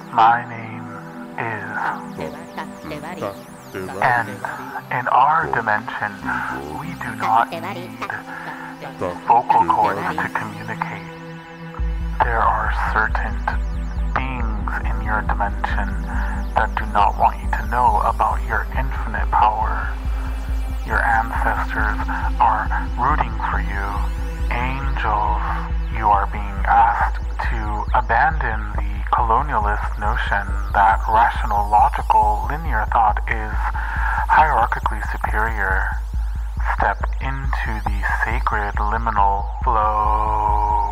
My name is... And in our dimension, we do not need vocal cords to communicate. There are certain beings in your dimension that do not want you to know about your infinite power. Your ancestors are rooting for you. Angels, you are being asked to abandon the colonialist notion that rational, logical, linear thought is hierarchically superior. Step into the sacred liminal flow.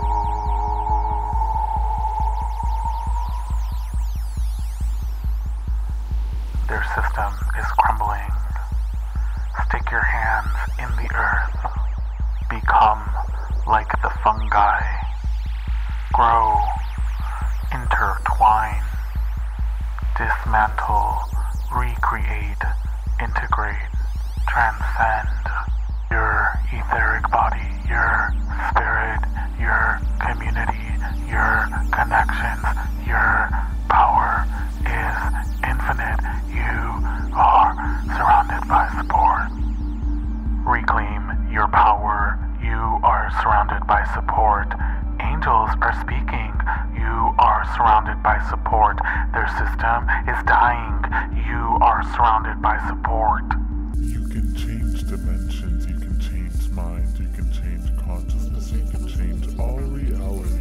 Their system is crumbling. Stick your hands in the earth. Become like the fungi. Grow. Intertwine. Dismantle. Recreate. Integrate. Transcend. Your etheric body. Your spirit. Your community. Your connections. Your power is infinite. You are surrounded by support. Reclaim your power. You are surrounded by support. Angels are speaking. You are surrounded by support. Their system is dying. You are surrounded by support. You can change dimensions. You can change minds. You can change consciousness. You can change all reality.